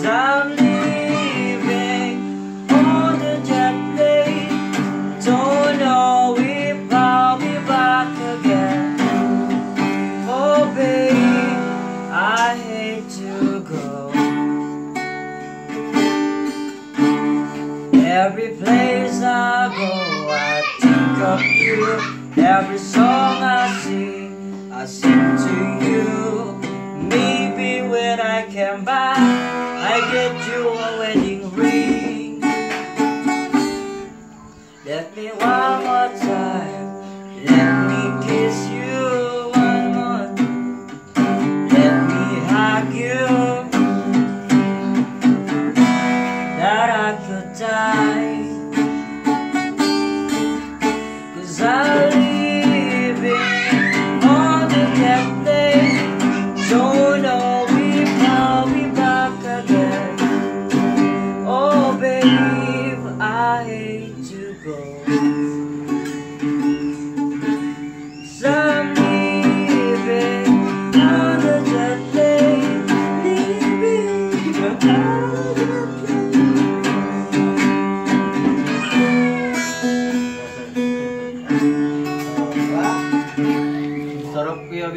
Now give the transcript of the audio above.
I'm leaving on the jet plane. Don't know if I'll be back again. Oh babe, I hate to go. Every place I go, I think of you. Every song I sing to you. Maybe when I come back, I get you a wedding ring. Let me one more time, let me kiss you one more. Let me hug you, that I could die. 'Cause I'm leaving on the jet plane. Don't know if I'll be back again. Oh babe, I hate to go. 'Cause I'm leaving on the jet plane. Leaving on the jet plane. Sarap kuya.